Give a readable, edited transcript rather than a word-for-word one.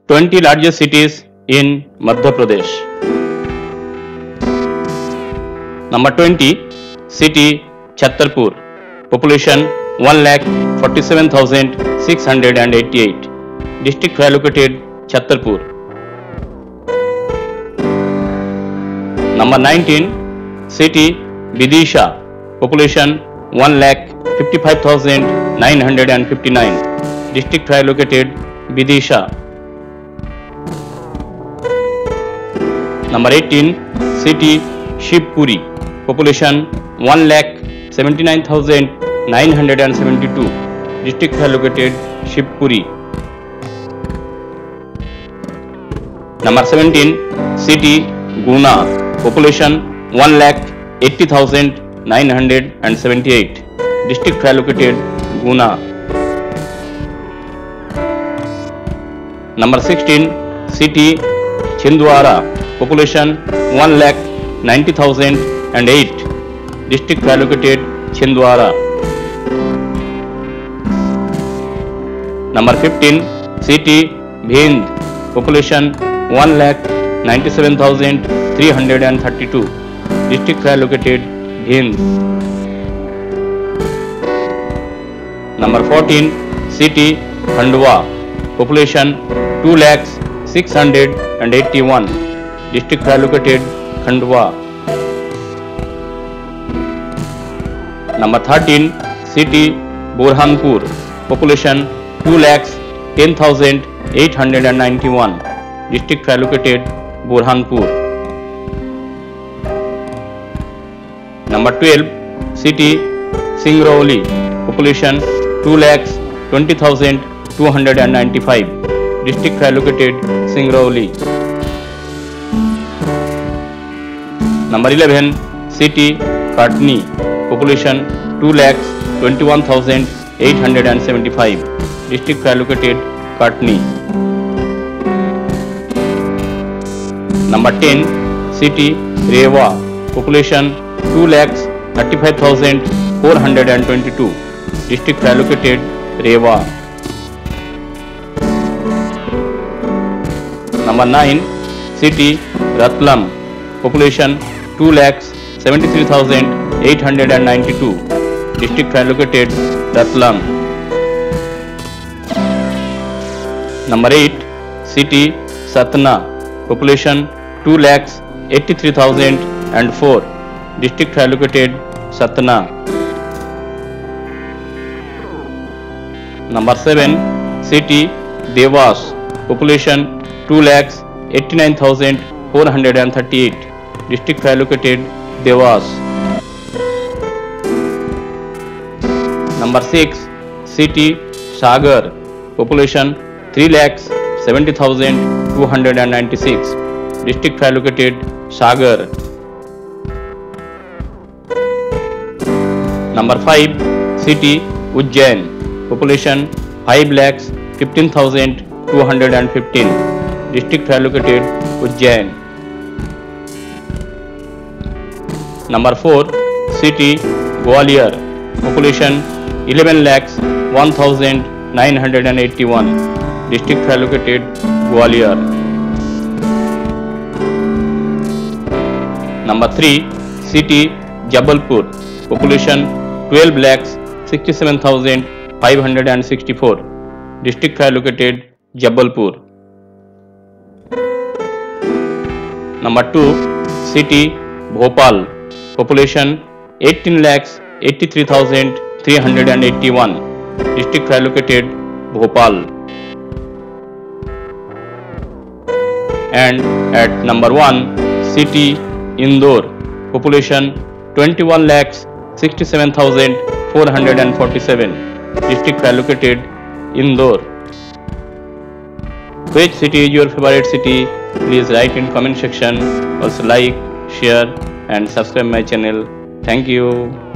20 largest cities in Madhya Pradesh. Number 20, city Chhatarpur, population 1,47,688, district located Chhatarpur. Number 19, city Vidisha, population 1,55,959, district located Vidisha. Number 18, city Shivpuri, population 1,79,972, district located Shivpuri. Number 17, city Guna, population 1,80,978, district located Guna. Number 16, city Chhindwara, population 1,90,008, district located Chhindwara. Number 15, city Bhind, population 1,97,332, district located Bhind. Number 14, city Khandwa, population 2,06,81, district located Khandwa. Number 13, city Burhanpur, population 2,10,891, district located Burhanpur. Number 12, city Singrauli, population 2,20,295, district located Singrauli. Number 11, city Katni, population 2,21,875, district located Katni. Number 10, city Rewa, population 2,35,422, district located Rewa. Number 9, city Ratlam, population 2,73,892, district located Ratlam. Number 8, city Satna, population 2,83,004, district located Satna. Number 7, city Devas, population 2,89,438, district located Devas. Number 6, city Sagar, population 3,70,296, district located Sagar. Number 5, city Ujjain, population 5,15,215, district located Ujjain. Number 4, city Gwalior, population 11,01,981, district located Gwalior. Number 3, city Jabalpur, population 12,67,564, district located Jabalpur. Number 2, city Bhopal, population 18,83,381, district located Bhopal. And at number 1, city Indore, population 21,67,447, district located Indore. Which city is your favorite city? Please write in comment section. Also like, share and subscribe my channel. Thank you.